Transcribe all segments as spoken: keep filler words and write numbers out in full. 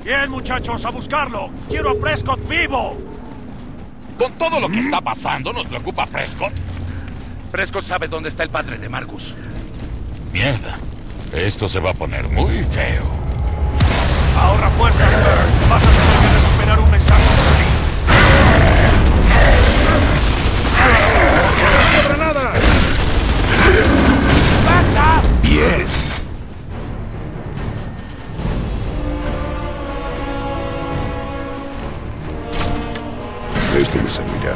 Bien, muchachos, a buscarlo. Quiero a Prescott vivo. Con todo lo que está pasando, ¿nos preocupa Prescott? Prescott sabe dónde está el padre de Marcus. Mierda. Esto se va a poner muy feo. Ahorra fuerza, sir. Vas a tener que recuperar un mensaje para mí. ¡Granada! ¡Basta! Bien. Esto me servirá.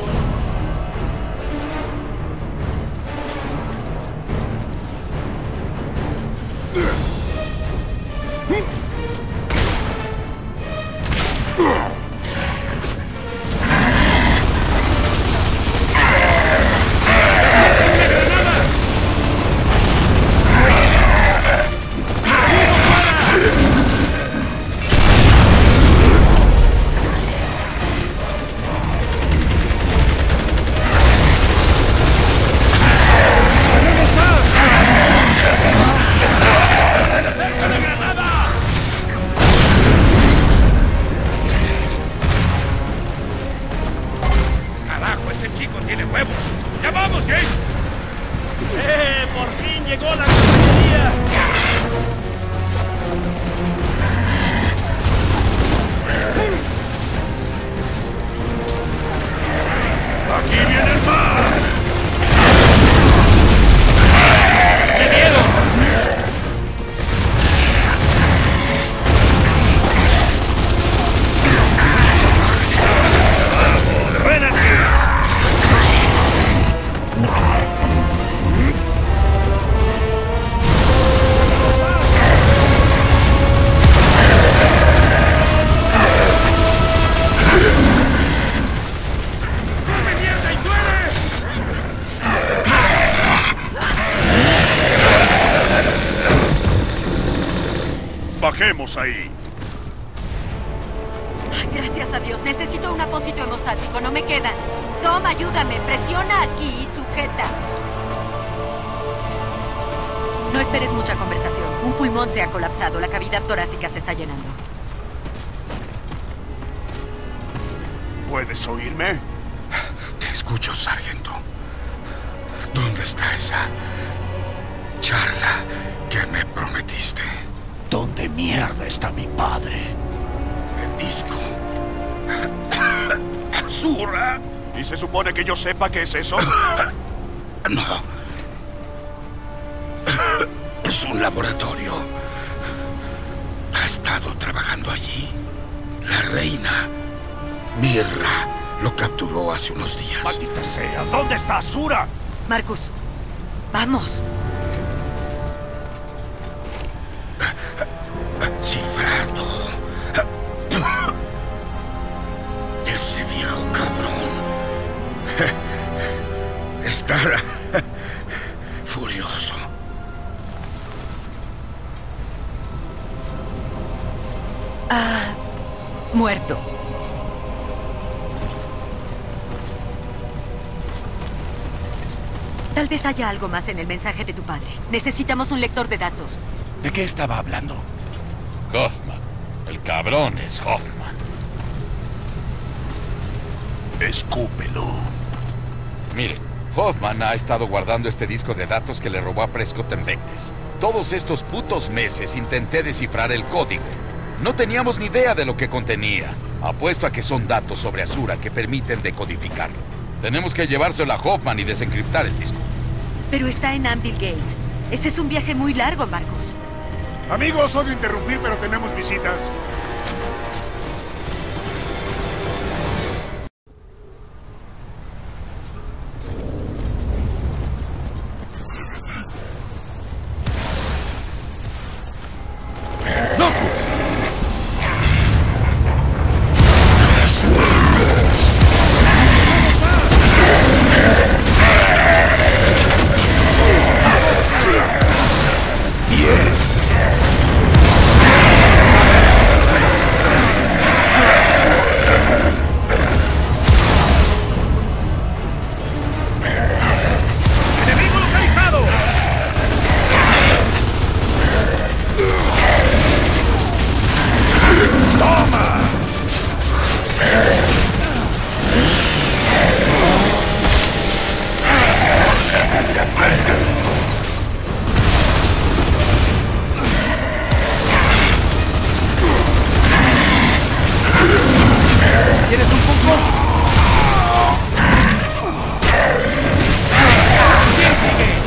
Bajemos ahí. Gracias a Dios. Necesito un apósito hemostático. No me quedan. Tom, ayúdame. Presiona aquí y sujeta. No esperes mucha conversación. Un pulmón se ha colapsado. La cavidad torácica se está llenando. ¿Puedes oírme? Te escucho, sargento. ¿Dónde está esa charla que me prometiste? ¿Dónde mierda está mi padre? El disco. ¿Azura? ¿Y se supone que yo sepa qué es eso? No. Es un laboratorio. Ha estado trabajando allí. La reina Mirra lo capturó hace unos días. ¡Maldita sea! ¿Dónde está Azura? Marcus, vamos. Cifrado. Ese viejo cabrón está furioso. Ah, muerto. Tal vez haya algo más en el mensaje de tu padre. Necesitamos un lector de datos. ¿De qué estaba hablando? Hoffman. El cabrón es Hoffman. Escúpelo. Miren, Hoffman ha estado guardando este disco de datos que le robó a Prescott en Vectes. Todos estos putos meses intenté descifrar el código. No teníamos ni idea de lo que contenía. Apuesto a que son datos sobre Azura que permiten decodificarlo. Tenemos que llevárselo a Hoffman y desencriptar el disco. Pero está en Anvil Gate. Ese es un viaje muy largo, Marcus. Amigos, odio interrumpir, pero tenemos visitas. ¿Tienes un punto? ¿Quién sigue?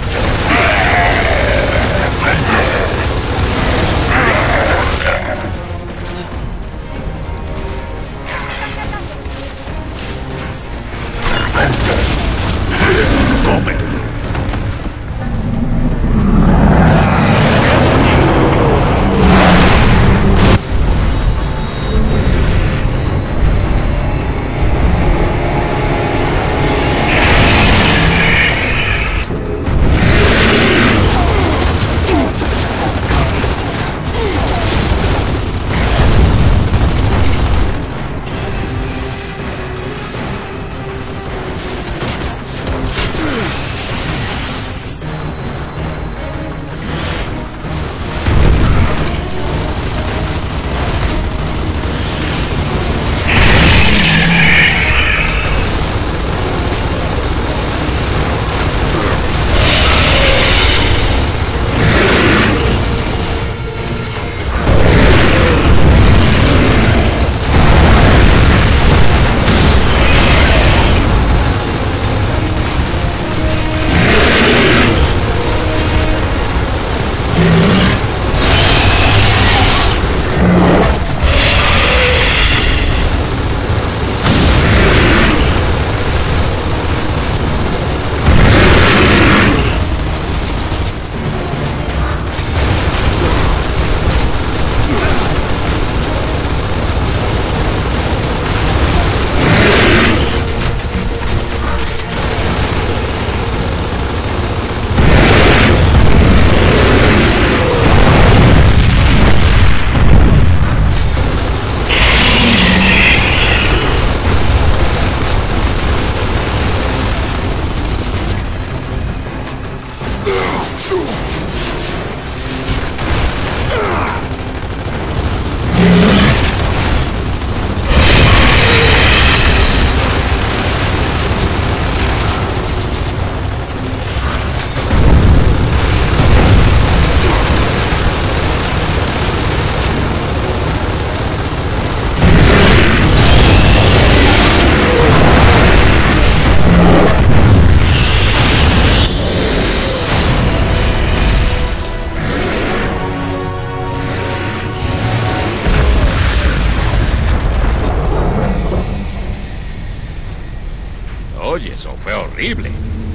Oye, eso fue horrible.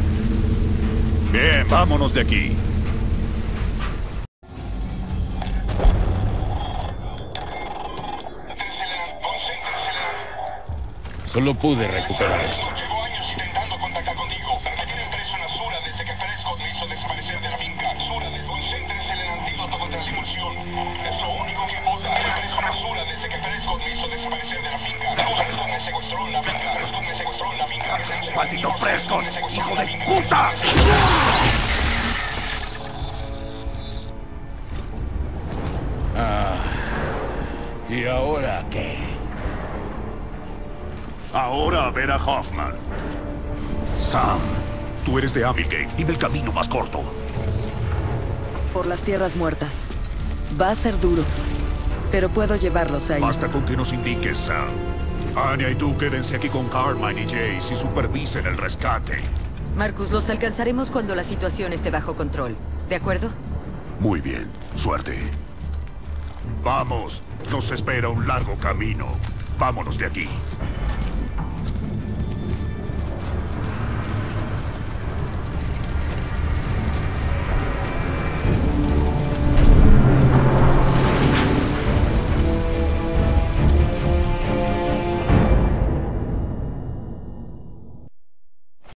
Bien, vámonos de aquí. Solo pude recuperar esto. Llevo años intentando contactar contigo. Me tienen preso en Azura desde que Prescott me hizo desaparecer de la finca. Azura, concéntrese en el antídoto contra la emulsión. Es lo único que importa. Estoy preso en Azura desde que Prescott me hizo desaparecer de la finca. Prescott me secuestró en la finca. Prescott me secuestró en la finca. ¡Maldito Prescott! ¡Hijo de puta! Ah, ¿y ahora qué? Ahora a ver a Hoffman. Sam, tú eres de Abilgate. Dime el camino más corto. Por las tierras muertas. Va a ser duro, pero puedo llevarlos ahí. Basta con que nos indiques, Sam. Anya y tú quédense aquí con Carmine y Jace y supervisen el rescate. Marcus, los alcanzaremos cuando la situación esté bajo control. ¿De acuerdo? Muy bien. Suerte. Vamos. Nos espera un largo camino. Vámonos de aquí.